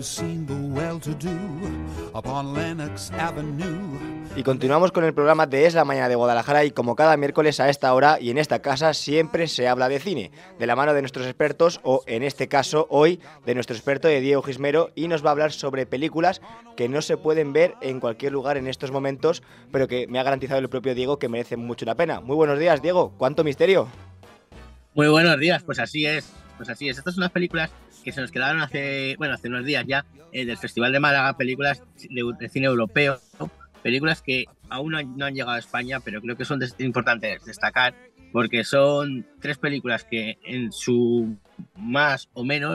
seen the well-to-do upon Lenox Avenue. Y continuamos con el programa de Es la Mañana de Guadalajara, y como cada miércoles a esta hora y en esta casa siempre se habla de cine, de la mano de nuestros expertos, o en este caso hoy de nuestro experto de Diego Gismero, y nos va a hablar sobre películas que no se pueden ver en cualquier lugar en estos momentos, pero que me ha garantizado el propio Diego que merecen mucho la pena. Muy buenos días, Diego, ¿cuánto misterio? Muy buenos días, pues así es. Estas son unas películas que se nos quedaron hace unos días ya, del Festival de Málaga, películas de cine europeo, películas que aún no han llegado a España, pero creo que son importantes destacar, porque son tres películas que en su más o menos,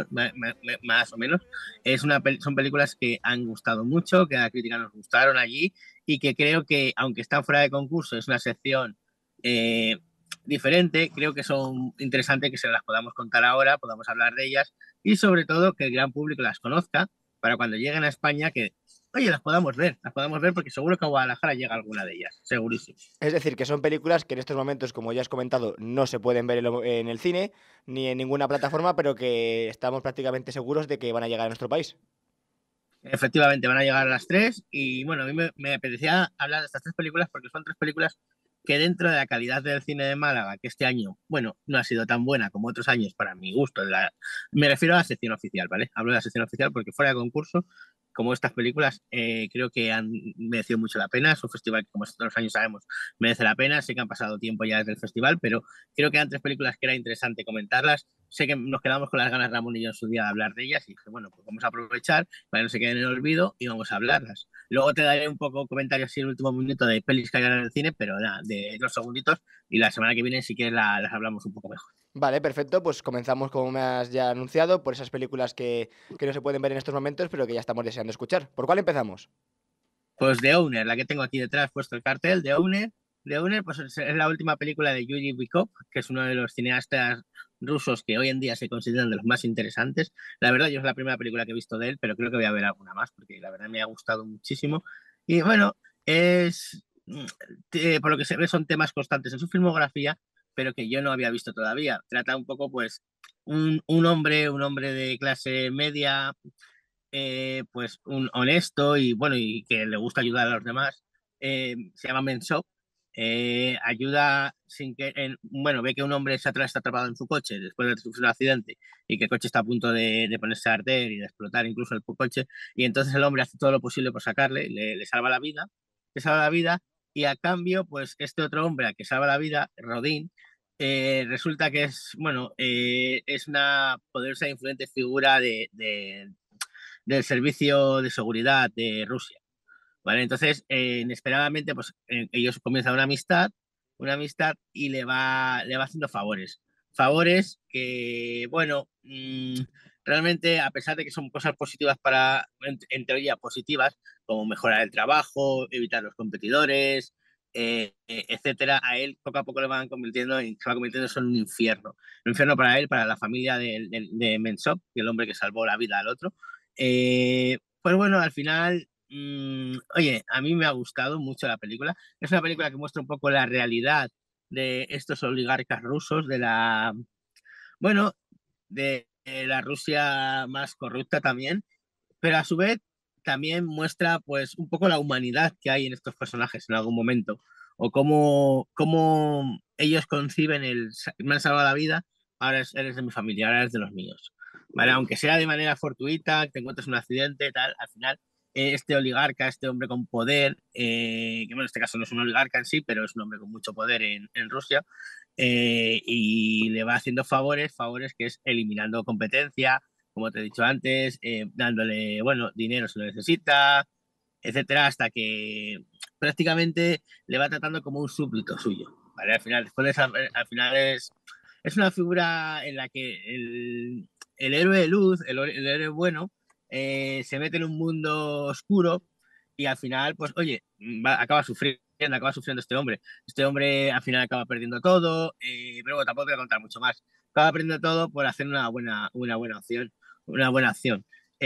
son películas que han gustado mucho, que a la crítica nos gustaron allí, y que creo que, aunque están fuera de concurso, es una sección diferente, creo que son interesantes que se las podamos contar ahora, podamos hablar de ellas, y sobre todo que el gran público las conozca para cuando lleguen a España, que oye, las podamos ver porque seguro que a Guadalajara llega alguna de ellas, segurísimo. Es decir, que son películas que en estos momentos, como ya has comentado, no se pueden ver en el cine ni en ninguna plataforma, pero que estamos prácticamente seguros de que van a llegar a nuestro país. Efectivamente, van a llegar a las tres, y bueno, a mí me apetecía hablar de estas tres películas porque son tres películas que, dentro de la calidad del cine de Málaga, que este año, bueno, no ha sido tan buena como otros años para mi gusto, me refiero a la sección oficial, ¿vale? Hablo de la sección oficial porque fuera de concurso, como estas películas, creo que han merecido mucho la pena. Es un festival que, como todos los años sabemos, merece la pena. Sé que han pasado tiempo ya desde el festival, pero creo que eran tres películas que era interesante comentarlas. Sé que nos quedamos con las ganas, Ramón y yo, en su día, de hablar de ellas, y dije, bueno, pues vamos a aprovechar para que no se queden en el olvido y vamos a hablarlas. Luego te daré un poco comentarios así en el último minuto de pelis que hayan en el cine, pero nada, de 2 segunditos, y la semana que viene sí que las hablamos un poco mejor. Vale, perfecto, pues comenzamos, como me has ya anunciado, por esas películas que no se pueden ver en estos momentos, pero que ya estamos deseando escuchar. ¿Por cuál empezamos? Pues The Owner, la que tengo aquí detrás puesto el cartel, The Owner. The Owner, pues es la última película de Yuri Bykov, que es uno de los cineastas rusos que hoy en día se consideran de los más interesantes. La verdad, yo es la primera película que he visto de él, pero creo que voy a ver alguna más, porque la verdad me ha gustado muchísimo. Y bueno, por lo que se ve, son temas constantes en su filmografía, pero que yo no había visto todavía. Trata un poco, pues, un hombre de clase media, pues un honesto y bueno, y que le gusta ayudar a los demás. Se llama Mensok. Ayuda sin que, bueno, ve que un hombre está atrapado en su coche después de sufrir un accidente, y que el coche está a punto de ponerse a arder y de explotar incluso el coche, y entonces el hombre hace todo lo posible por sacarle, le salva la vida, y a cambio, pues este otro hombre al que salva la vida, Rodin, resulta que es, bueno, es una poderosa e influente figura del servicio de seguridad de Rusia, ¿vale? Entonces, inesperadamente, pues ellos comienzan una amistad, y le va haciendo favores que, bueno, realmente, a pesar de que son cosas positivas en teoría positivas, como mejorar el trabajo, evitar los competidores, etcétera, a él poco a poco se va convirtiendo eso en un infierno para él, para la familia de Mensok, el hombre que salvó la vida al otro. Pues bueno, al final, oye, a mí me ha gustado mucho la película. Es una película que muestra un poco la realidad de estos oligarcas rusos, bueno, de la Rusia más corrupta también, pero a su vez también muestra, pues, un poco la humanidad que hay en estos personajes en algún momento, o cómo ellos conciben me han salvado la vida, ahora eres de mi familia, ahora eres de los míos. ¿Vale? Aunque sea de manera fortuita, te encuentras un accidente, tal, al final, este oligarca, este hombre con poder, que bueno, en este caso no es un oligarca en sí, pero es un hombre con mucho poder en Rusia, y le va haciendo favores que es eliminando competencia, como te he dicho antes, dándole, bueno, dinero si lo necesita, etcétera, hasta que prácticamente le va tratando como un súbdito suyo, ¿vale? Al final, al final es una figura en la que el héroe de luz, el héroe bueno, se mete en un mundo oscuro, y al final, pues, oye, acaba sufriendo este hombre. Este hombre al final acaba perdiendo todo, pero bueno, tampoco te voy a contar mucho más. Acaba perdiendo todo por hacer una buena acción. Una buena acción.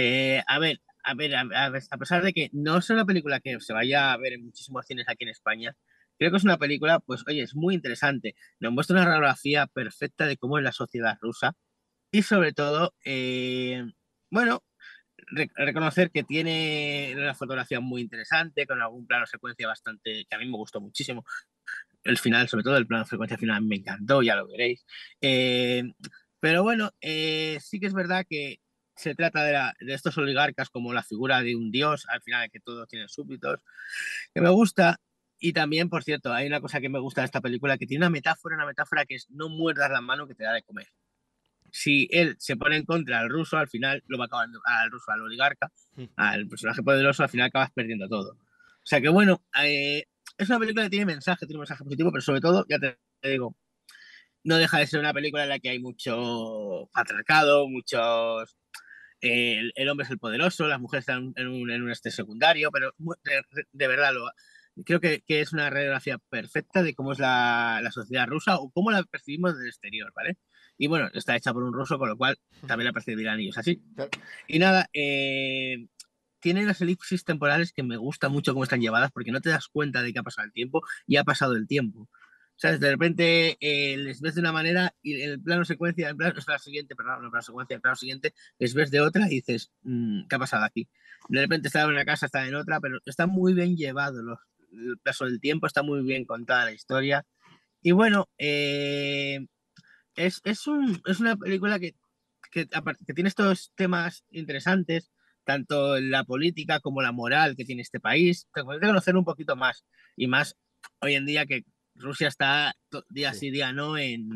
A pesar de que no es una película que se vaya a ver en muchísimos cines aquí en España, creo que es una película, pues oye, es muy interesante. Nos muestra una radiografía perfecta de cómo es la sociedad rusa, y sobre todo, bueno, reconocer que tiene una fotografía muy interesante, con algún plano secuencia bastante, que a mí me gustó muchísimo. El final, sobre todo el plano secuencia final, me encantó, ya lo veréis. Eh, pero bueno, sí que es verdad que se trata de estos oligarcas como la figura de un dios, al final que todos tienen súbditos, que me gusta. Y también, por cierto, hay una cosa que me gusta de esta película, que tiene una metáfora que es no muerdas la mano que te da de comer. Si él se pone en contra al ruso, al final lo va acabando, al ruso, al oligarca, al personaje poderoso, al final acabas perdiendo todo. O sea que bueno, es una película que tiene un mensaje positivo, pero sobre todo, ya te digo, no deja de ser una película en la que hay mucho patriarcado, muchos... el hombre es el poderoso, las mujeres están en un secundario, pero de verdad creo que es una radiografía perfecta de cómo es la sociedad rusa o cómo la percibimos desde el exterior, ¿vale? Y bueno, está hecha por un ruso, con lo cual también la percibirán ellos así. Claro. Y nada, tiene unas elipsis temporales que me gusta mucho cómo están llevadas porque no te das cuenta de que ha pasado el tiempo y ha pasado el tiempo. ¿Sabes? De repente les ves de una manera y el plano secuencia, el plano siguiente, perdón, no el plano secuencia, el plano siguiente, les ves de otra y dices, ¿qué ha pasado aquí? De repente está en una casa, está en otra, pero está muy bien llevado el paso del tiempo, está muy bien contada la historia. Y bueno, es una película que tiene estos temas interesantes, tanto la política como la moral que tiene este país. Te puedes conocer un poquito más, y más hoy en día que Rusia está día Sí. sí, día no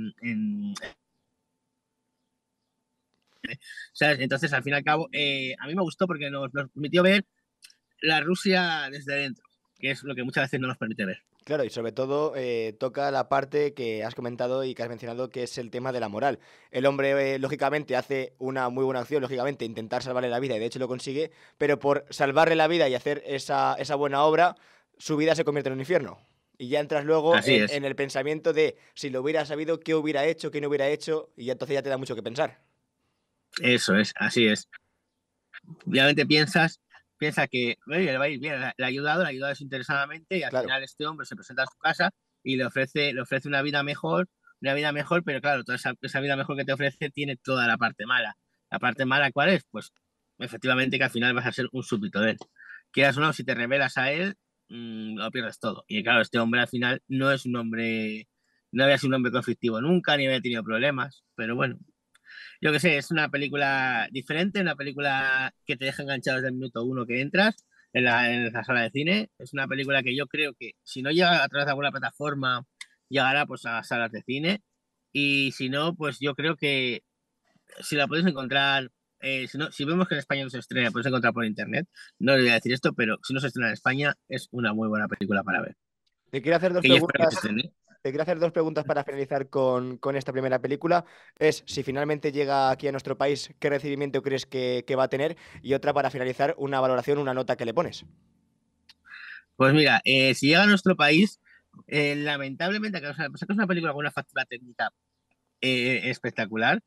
¿sabes? Entonces, al fin y al cabo, a mí me gustó porque nos permitió ver la Rusia desde dentro, que es lo que muchas veces no nos permite ver. Claro, y sobre todo toca la parte que has comentado y que has mencionado, que es el tema de la moral. El hombre, lógicamente, hace una muy buena acción, lógicamente, intentar salvarle la vida, y de hecho lo consigue, pero por salvarle la vida y hacer esa buena obra, su vida se convierte en un infierno. Y ya entras luego Así es, en el pensamiento de si lo hubiera sabido, qué hubiera hecho, qué no hubiera hecho, y ya entonces ya te da mucho que pensar. eso es, así es. Obviamente piensa que oye, le va a ir bien, le ha ayudado desinteresadamente y al Claro. final este hombre se presenta a su casa y le ofrece una vida mejor, pero claro, toda esa vida mejor que te ofrece tiene toda la parte mala. ¿La parte mala cuál es? Pues efectivamente que al final vas a ser un súbdito de él. Quieras o no, si te revelas a él, lo pierdes todo. Y claro, este hombre al final no es un hombre, no había sido un hombre conflictivo nunca, ni había tenido problemas, pero bueno, yo qué sé, es una película diferente, una película que te deja enganchado desde el minuto uno que entras en la sala de cine. Es una película que yo creo que si no llega a través de alguna plataforma, llegará pues a las salas de cine. Y si no, pues yo creo que si la puedes encontrar, si vemos que en España no se estrena, puedes encontrar por internet. No le voy a decir esto, pero si no se estrena en España, es una muy buena película para ver. Te quiero hacer dos Que yo espero que se preguntas. estrene. Te quiero hacer dos preguntas para finalizar con esta primera película. Es si finalmente llega aquí a nuestro país, ¿qué recibimiento crees que va a tener? Y otra para finalizar, una valoración, una nota que le pones. Pues mira, si llega a nuestro país, lamentablemente, que es una película con una factura técnica espectacular,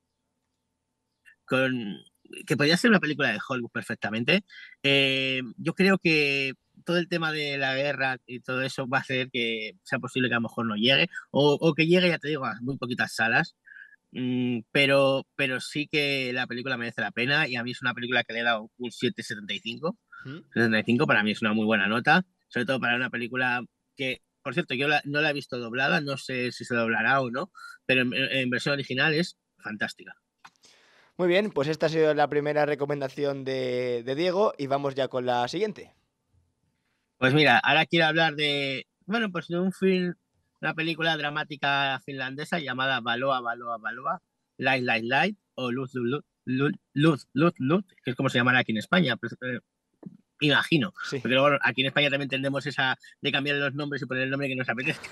con, que podría ser una película de Hollywood perfectamente. Yo creo que todo el tema de la guerra y todo eso va a hacer que sea posible que a lo mejor no llegue, o que llegue, ya te digo, a muy poquitas salas. Pero sí que la película merece la pena y a mí es una película que le he dado un 7,75. ¿Mm? 75 para mí es una muy buena nota, sobre todo para una película que, por cierto, no la he visto doblada, no sé si se doblará o no, pero en versión original es fantástica. Muy bien, pues esta ha sido la primera recomendación de Diego y vamos ya con la siguiente. Pues mira, ahora quiero hablar de, bueno, pues de un film, una película dramática finlandesa llamada Valoa, Valoa, Valoa, Light, Light, Light, o Luz, Luz, Luz, Luz, Luz, Luz, que es como se llamará aquí en España, pues, imagino. Sí. Porque luego aquí en España también tendemos esa de cambiar los nombres y poner el nombre que nos apetezca.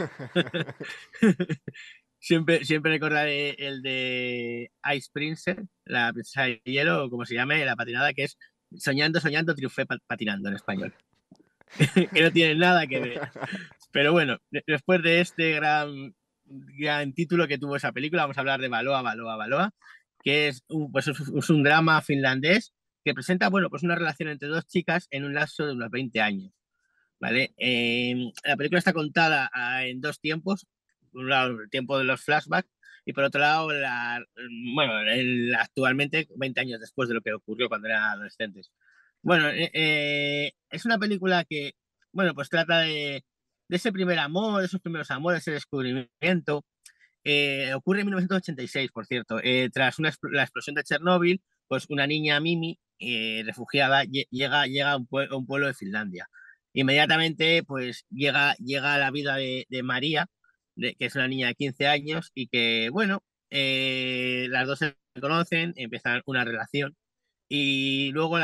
Siempre recordaré el de Ice Princess, la princesa de hielo, o como se llame, la patinada, que es Soñando, soñando, triunfé patinando en español. Que no tiene nada que ver. Pero bueno, después de este gran título que tuvo esa película, vamos a hablar de Baloa, Baloa, Baloa, que es un drama finlandés que presenta, bueno, pues una relación entre dos chicas en un lapso de unos 20 años, ¿vale? La película está contada en dos tiempos. Por un lado, el tiempo de los flashbacks y por otro lado, bueno, actualmente 20 años después de lo que ocurrió cuando eran adolescentes. Bueno, es una película que, bueno, pues trata de ese primer amor, de esos primeros amores, ese descubrimiento. Ocurre en 1986, por cierto. Tras la explosión de Chernóbil, pues una niña, Mimi, refugiada, llega a un pueblo de Finlandia. Inmediatamente, pues llega a la vida de María, que es una niña de 15 años, y que, bueno, las dos se conocen, empiezan una relación. Y luego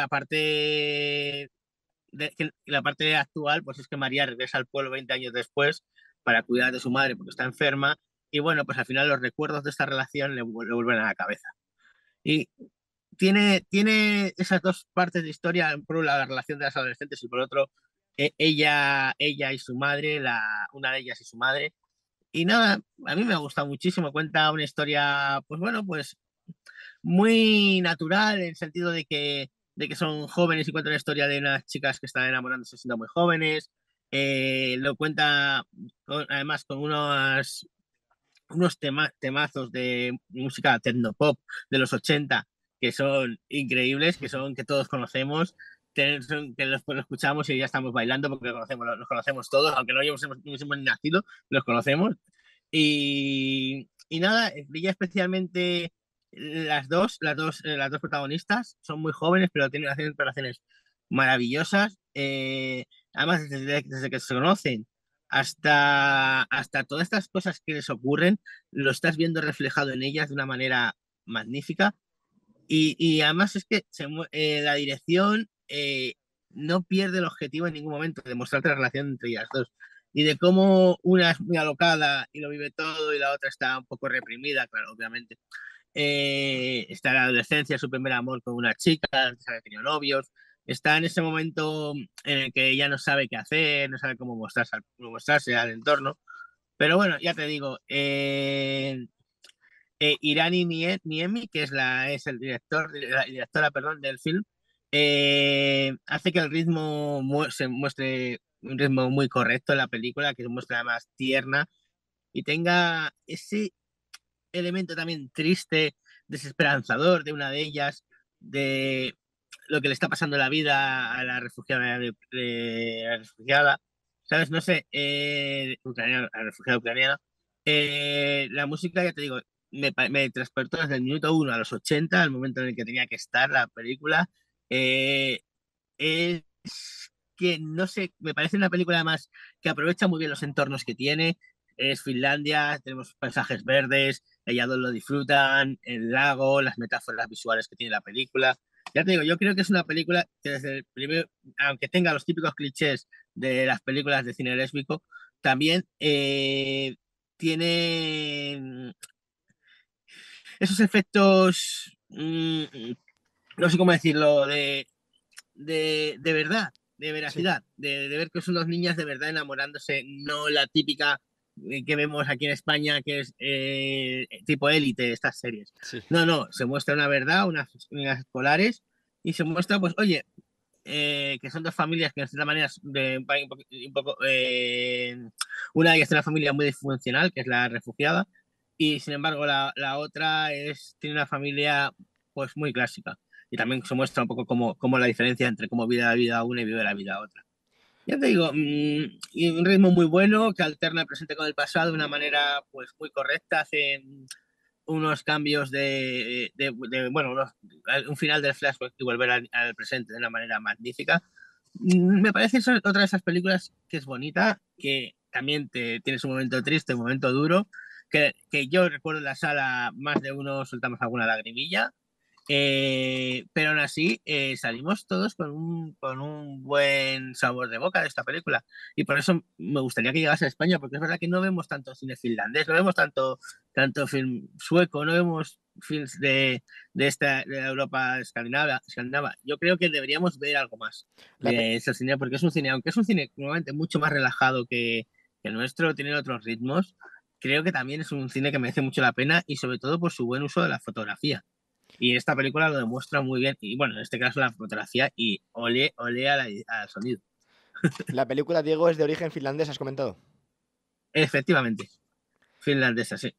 la parte actual, pues es que María regresa al pueblo 20 años después para cuidar de su madre porque está enferma. Y bueno, pues al final los recuerdos de esta relación le vuelven a la cabeza. Y tiene esas dos partes de historia, por un lado la relación de las adolescentes y por otro ella y su madre, una de ellas y su madre. Y nada, a mí me ha gustado muchísimo, cuenta una historia, pues bueno, pues muy natural en el sentido de que son jóvenes y cuenta la historia de unas chicas que están enamorándose siendo muy jóvenes. Lo cuenta además con unos temazos de música tecnopop de los 80 que son increíbles, que todos conocemos, que los escuchamos y ya estamos bailando porque los conocemos todos, aunque no hemos ni nacido, los conocemos. Y nada, brilla especialmente las dos protagonistas, son muy jóvenes, pero hacen relaciones maravillosas. Además, desde que se conocen hasta todas estas cosas que les ocurren, lo estás viendo reflejado en ellas de una manera magnífica. Y además es que la dirección no pierde el objetivo en ningún momento de mostrarte la relación entre ellas dos. Y de cómo una es muy alocada y lo vive todo y la otra está un poco reprimida, claro, obviamente. Está en la adolescencia, su primer amor con una chica, antes había tenido novios. Está en ese momento en el que ella no sabe qué hacer, no sabe cómo mostrarse al entorno. Pero bueno, ya te digo, Irani Niemi, que es el la directora, perdón, del film, hace que el ritmo se muestre un ritmo muy correcto en la película, que se muestra más tierna y tenga ese elemento también triste, desesperanzador de una de ellas, de lo que le está pasando en la vida a la refugiada, la refugiada, ¿sabes? No sé, ucraniana, a la refugiada ucraniana. La música, ya te digo, me transportó desde el minuto 1 a los 80, al momento en el que tenía que estar la película. Eh, es que, no sé, me parece una película además que aprovecha muy bien los entornos que tiene. Es Finlandia, tenemos paisajes verdes, ellas dos lo disfrutan, el lago, las metáforas visuales que tiene la película. Ya te digo, yo creo que es una película que desde el primer, aunque tenga los típicos clichés de las películas de cine lésbico, también tiene esos efectos, no sé cómo decirlo, de verdad, de Sí. veracidad, de ver que son dos niñas de verdad enamorándose, no la típica que vemos aquí en España, que es tipo élite, estas series. Sí. No, no, se muestra una verdad, unas escolares, y se muestra, pues, oye, que son dos familias que de cierta manera una de ellas es una familia muy disfuncional, que es la refugiada, y sin embargo la otra tiene una familia pues muy clásica. Y también se muestra un poco cómo la diferencia entre cómo vive la vida una y vive la vida otra. Ya te digo, y un ritmo muy bueno que alterna el presente con el pasado de una manera pues muy correcta, hace unos cambios bueno, un final del flashback y volver al presente de una manera magnífica. Me parece otra de esas películas que es bonita, que también tiene su momento triste, un momento duro, que yo recuerdo en la sala más de uno soltamos alguna lagrimilla, pero aún así salimos todos con un buen sabor de boca de esta película. Y por eso me gustaría que llegase a España, porque es verdad que no vemos tanto cine finlandés, no vemos tanto film sueco, no vemos films de la Europa escandinava. Yo creo que deberíamos ver algo más La, pe- de ese cine, porque es un cine, aunque es un cine normalmente mucho más relajado que el nuestro, tiene otros ritmos. Creo que también es un cine que merece mucho la pena y sobre todo por su buen uso de la fotografía. Y esta película lo demuestra muy bien. Y bueno, en este caso la fotografía y ole al sonido. la película, Diego, es de origen finlandés, has comentado. Efectivamente, finlandesa, sí.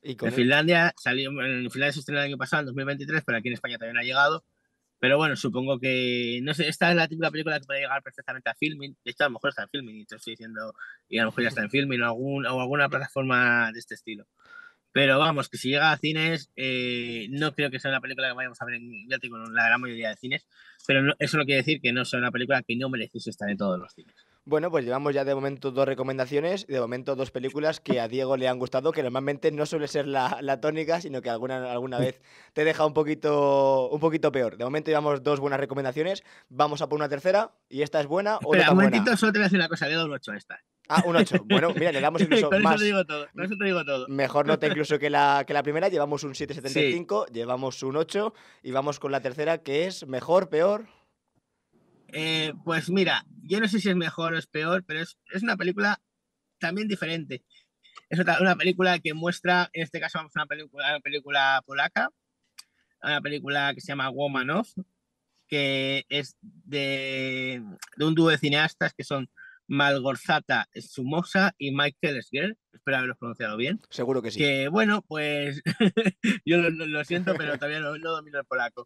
Y En con Finlandia salió, en Finlandia se estrenó el año pasado, en 2023, pero aquí en España todavía no ha llegado. Pero bueno, supongo que, no sé, esta es la típica película que puede llegar perfectamente a Filmin. De hecho, a lo mejor está en Filmin y te estoy diciendo, y a lo mejor ya está en Filmin o alguna plataforma de este estilo. Pero vamos, que si llega a cines, no creo que sea una película que vayamos a ver en, ya te digo, en la gran mayoría de cines. Pero eso no quiere decir que no sea una película que no mereciese estar en todos los cines. Bueno, pues llevamos ya de momento 2 recomendaciones, de momento 2 películas que a Diego le han gustado, que normalmente no suele ser la tónica, sino que alguna vez te deja un poquito peor. De momento llevamos 2 buenas recomendaciones, vamos a por una tercera, y esta es buena o no Espera, un tan buena. momentito, solo te voy a decir una cosa, le he dado un 8 a esta. Ah, un 8. Bueno, mira, le damos incluso Con eso te más, digo todo, con eso te digo todo. mejor nota incluso que la primera, llevamos un Sí, 7,75, llevamos un 8 y vamos con la tercera que es mejor, peor. pues mira, yo no sé si es mejor o es peor, pero es una película también diferente. Es una película que muestra, en este caso vamos a una película polaca, una película que se llama Woman of, que es de un dúo de cineastas que son Malgorzata Somoza y Michael Sger, espero haberlo pronunciado bien. Seguro que sí. Que bueno, pues yo lo siento, pero todavía no domino el polaco.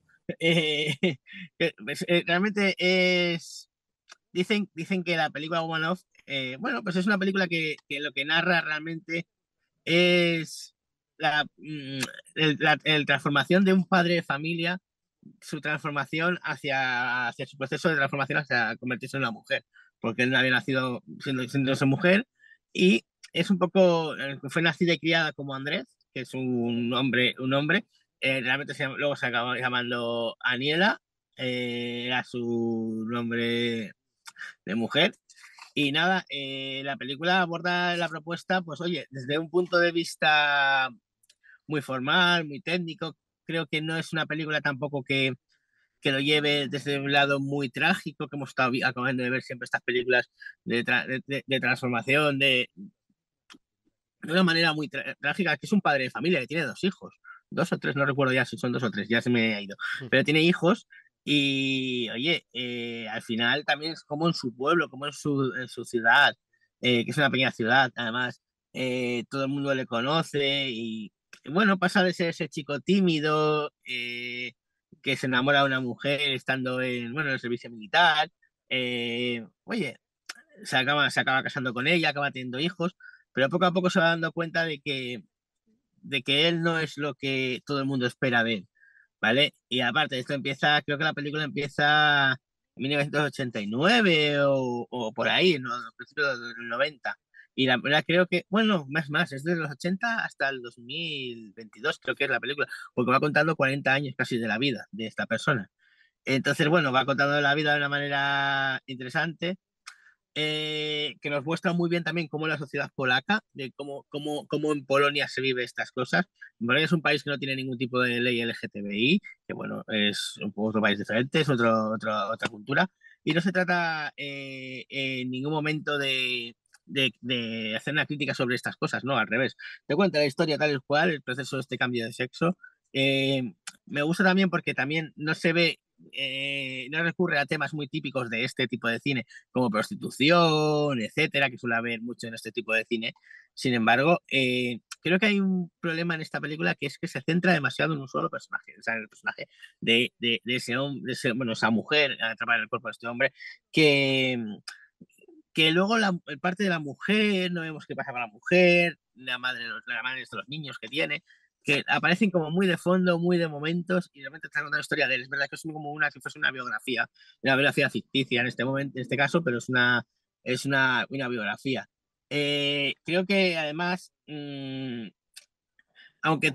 Realmente es. Dicen que la película Woman of, bueno, pues es una película que lo que narra realmente es la transformación de un padre de familia, su transformación hacia su proceso de transformación hacia convertirse en una mujer, porque él no había nacido siendo esa mujer y es un poco, fue nacida y criada como Andrés, que es un hombre, realmente luego se acabó llamando Aniela, era su nombre de mujer. Y nada, la película aborda la propuesta, pues oye, desde un punto de vista muy formal, muy técnico. Creo que no es una película tampoco que lo lleve desde un lado muy trágico, que hemos estado acabando de ver siempre estas películas de transformación, de una manera muy trágica, que es un padre de familia que tiene 2 hijos, 2 o 3, no recuerdo ya si son 2 o 3, ya se me ha ido, pero tiene hijos y, oye, al final también es como en su pueblo, como en su ciudad, que es una pequeña ciudad, además, todo el mundo le conoce y, bueno, pasa de ser ese chico tímido, que se enamora de una mujer estando en el servicio militar, oye, se acaba casando con ella, acaba teniendo hijos, pero poco a poco se va dando cuenta de que él no es lo que todo el mundo espera de él, ¿vale? Y aparte, creo que la película empieza en 1989 o por ahí, ¿no? A principios del 90. Y la verdad creo que, bueno, más, es de los 80 hasta el 2022, creo que es la película, porque va contando 40 años casi de la vida de esta persona. Entonces, bueno, va contando la vida de una manera interesante, que nos muestra muy bien también cómo la sociedad polaca, de cómo en Polonia se vive estas cosas. Polonia es un país que no tiene ningún tipo de ley LGTBI, que bueno, es otro país diferente, es otra cultura, y no se trata en ningún momento de hacer una crítica sobre estas cosas, no, al revés. Te cuenta la historia tal y cual, el proceso de este cambio de sexo. Me gusta también porque también no se ve, no recurre a temas muy típicos de este tipo de cine, como prostitución, etcétera, que suele haber mucho en este tipo de cine. Sin embargo, creo que hay un problema en esta película, que es que se centra demasiado en un solo personaje, o sea, en el personaje de ese hombre, bueno, esa mujer atrapada en el cuerpo de este hombre, que, que luego la parte de la mujer, no vemos qué pasa con la mujer, la madre de los niños que tiene, que aparecen como muy de fondo, muy de momentos, y realmente está contando la historia de él. Es verdad que es como si fuese una biografía ficticia en este momento, en este caso, pero es una biografía. Creo que además, aunque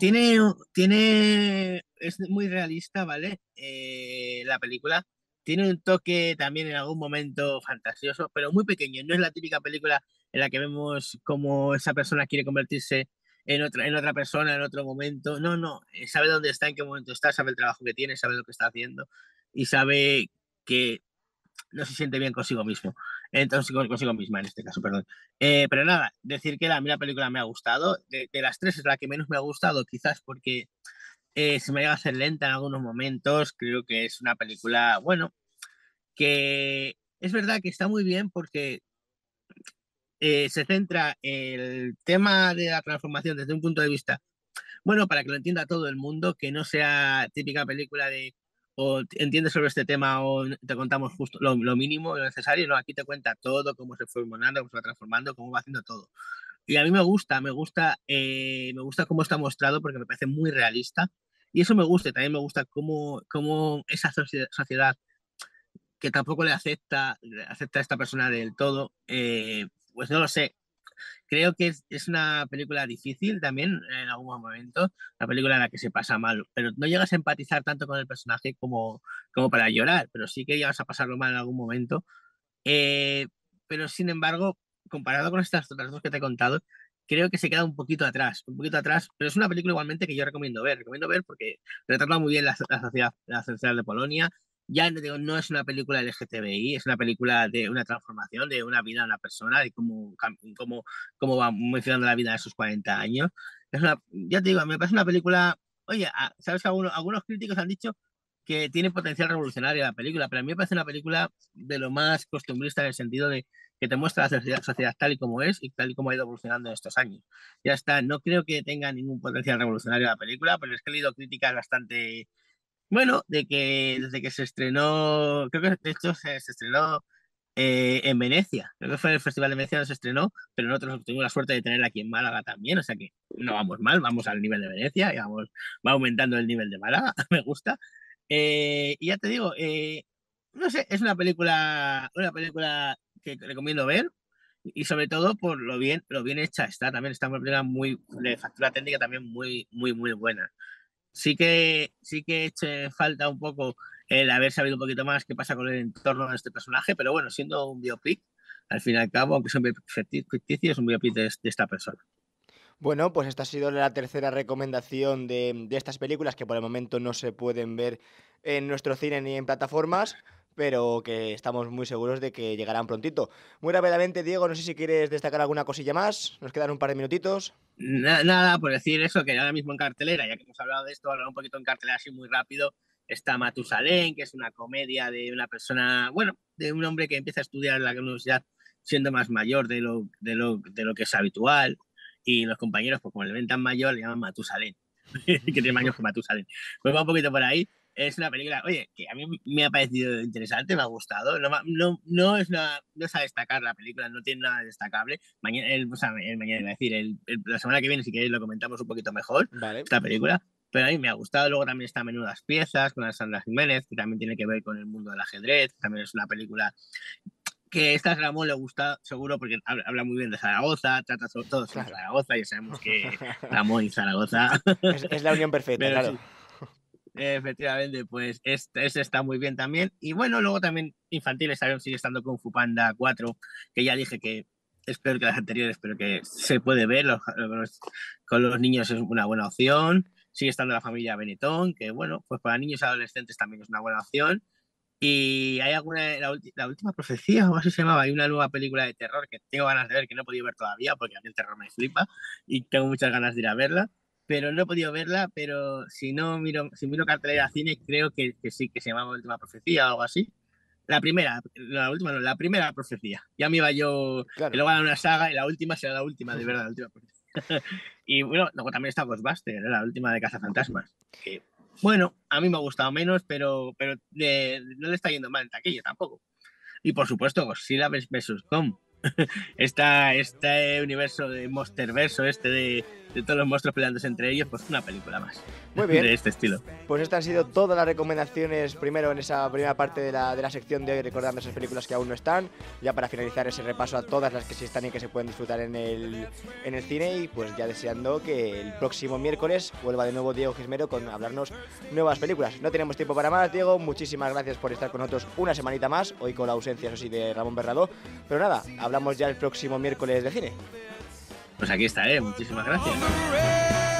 es muy realista, ¿vale? La película tiene un toque también en algún momento fantasioso, pero muy pequeño. No es la típica película en la que vemos cómo esa persona quiere convertirse en otra persona en otro momento. No, no, sabe dónde está, en qué momento está, sabe el trabajo que tiene, sabe lo que está haciendo y sabe que no se siente bien consigo mismo. Entonces, consigo misma en este caso, perdón. Pero nada, decir que a mí la película me ha gustado. De las tres es la que menos me ha gustado, quizás porque se me llega a hacer lenta en algunos momentos. Creo que es una película, bueno, que es verdad que está muy bien porque se centra el tema de la transformación desde un punto de vista bueno, para que lo entienda todo el mundo, que no sea típica película de o entiendes sobre este tema o te contamos justo lo mínimo, lo necesario, no, aquí te cuenta todo, cómo se fue formando, cómo se va transformando, cómo va haciendo todo. Y a mí me gusta cómo está mostrado porque me parece muy realista. Y eso me gusta, y también me gusta cómo esa sociedad que tampoco acepta a esta persona del todo, pues no lo sé. Creo que es una película difícil también en algún momento, una película en la que se pasa mal, pero no llegas a empatizar tanto con el personaje como para llorar, pero sí que llegas a pasarlo mal en algún momento. Eh, pero sin embargo, comparado con estas otras dos que te he contado, creo que se queda un poquito atrás, pero es una película igualmente que yo recomiendo ver porque retrata muy bien la sociedad de Polonia. Ya no digo, no es una película LGTBI, es una película de una transformación, de una vida de una persona, de cómo va modificando la vida de esos 40 años. Ya te digo, me parece una película, oye, ¿sabes que algunos críticos han dicho que tiene potencial revolucionario la película, pero a mí me parece una película de lo más costumbrista en el sentido de que te muestra la sociedad tal y como es y tal y como ha ido evolucionando en estos años. Ya está, no creo que tenga ningún potencial revolucionario la película, pero es que he leído críticas bastante, bueno, de que desde que se estrenó, creo que de hecho se estrenó en Venecia, creo que fue en el Festival de Venecia donde se estrenó, pero nosotros tuvimos la suerte de tenerla aquí en Málaga también, o sea que no vamos mal, vamos al nivel de Venecia y va aumentando el nivel de Málaga, me gusta. Y ya te digo, no sé, es una película que recomiendo ver y sobre todo por lo bien hecha está. También está una película muy de factura técnica también muy buena. Sí que eche falta un poco el haber sabido un poquito más qué pasa con el entorno de este personaje, pero bueno, siendo un biopic, al fin y al cabo, aunque es un biopic ficticio, es un biopic de esta persona. Bueno, pues esta ha sido la tercera recomendación de estas películas que por el momento no se pueden ver en nuestro cine ni en plataformas, pero que estamos muy seguros de que llegarán prontito. Muy rápidamente, Diego, no sé si quieres destacar alguna cosilla más. Nos quedan un par de minutitos. Nada, por decir eso, que ahora mismo en cartelera, ya que hemos hablado de esto, hablar un poquito en cartelera así muy rápido, está Matusalén, que es una comedia de una persona, bueno, de un hombre que empieza a estudiar en la universidad siendo más mayor de lo que es habitual, y los compañeros, pues como le ven tan mayor, le llaman Matusalén, que tiene más años que Matusalén. Pues va un poquito por ahí. Es una película, oye, que a mí me ha parecido interesante, me ha gustado. No es a destacar la película, no tiene nada destacable. Mañana, mañana iba a decir, la semana que viene, si queréis, lo comentamos un poquito mejor, Vale. esta película. Pero a mí me ha gustado. Luego también está Menudas Piezas con Alessandra Jiménez, que también tiene que ver con el mundo del ajedrez. También es una película que esta a Ramón le gusta, seguro, porque habla muy bien de Zaragoza, trata sobre todo sobre Zaragoza, ya sabemos que Ramón y Zaragoza. Es la unión perfecta, Pero claro. sí, efectivamente, pues este está muy bien también. Y bueno, luego también infantiles sigue estando Kung Fu Panda 4, que ya dije que es peor que las anteriores, pero que se puede ver, con los niños es una buena opción. Sigue estando la familia Benetton, que bueno, pues para niños y adolescentes también es una buena opción. Y hay la última profecía, o así se llamaba, hay una nueva película de terror que tengo ganas de ver, que no he podido ver todavía, porque a mí el terror me flipa y tengo muchas ganas de ir a verla, pero no he podido verla, pero si miro cartelera de cine, creo que sí, que se llamaba Última Profecía o algo así. La última no, la primera profecía. Ya me iba yo, Claro. que luego era una saga y la última será la última, de verdad, la última profecía. Y bueno, luego también está Ghostbusters, la última de Cazafantasmas, que bueno, a mí me ha gustado menos, pero no le está yendo mal en taquilla tampoco. Y por supuesto, Godzilla vs. Kong. Este universo de Monsterverso, de todos los monstruos peleándose entre ellos, pues una película más. Muy bien. De este estilo. Pues estas han sido todas las recomendaciones primero en esa primera parte de la sección de hoy, recordando esas películas que aún no están, ya para finalizar ese repaso a todas las que sí están y que se pueden disfrutar en el cine, y pues ya deseando que el próximo miércoles vuelva de nuevo Diego Gismero con hablarnos nuevas películas. No tenemos tiempo para más, Diego, muchísimas gracias por estar con nosotros una semanita más, hoy con la ausencia, eso sí, de Ramón Berradó, pero nada, hablamos ya el próximo miércoles de cine. Pues aquí estaré, muchísimas gracias.